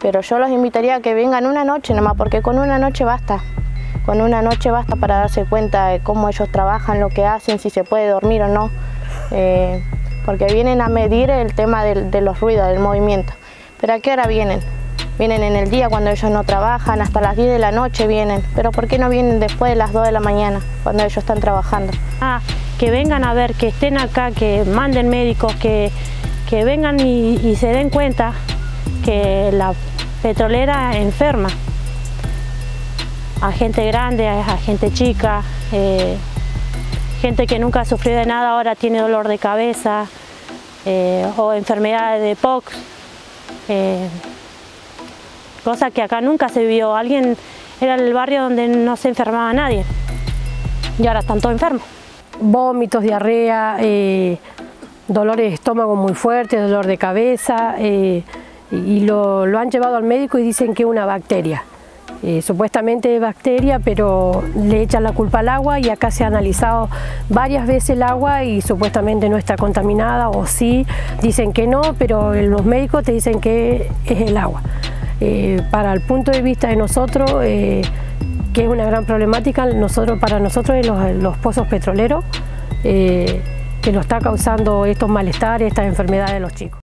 Pero yo los invitaría a que vengan una noche nomás, porque con una noche basta. Con una noche basta para darse cuenta de cómo ellos trabajan, lo que hacen, si se puede dormir o no. Porque vienen a medir el tema de los ruidos, del movimiento. ¿Pero a qué hora vienen? Vienen en el día cuando ellos no trabajan, hasta las 10 de la noche vienen. ¿Pero por qué no vienen después de las 2 de la mañana, cuando ellos están trabajando? Que vengan a ver, que estén acá, que manden médicos, que vengan y se den cuenta que la petrolera enferma a gente grande, a gente chica, gente que nunca ha sufrido de nada, ahora tiene dolor de cabeza o enfermedades de POX, cosa que acá nunca se vio. Era el barrio donde no se enfermaba nadie y ahora están todos enfermos. Vómitos, diarrea, dolores de estómago muy fuertes, dolor de cabeza, y lo han llevado al médico y dicen que es una bacteria. Supuestamente es bacteria, pero le echan la culpa al agua y acá se ha analizado varias veces el agua y supuestamente no está contaminada, o sí, dicen que no, pero los médicos te dicen que es el agua. Para el punto de vista de nosotros, que es una gran problemática, para nosotros es los pozos petroleros, que nos está causando estos malestares, estas enfermedades de los chicos.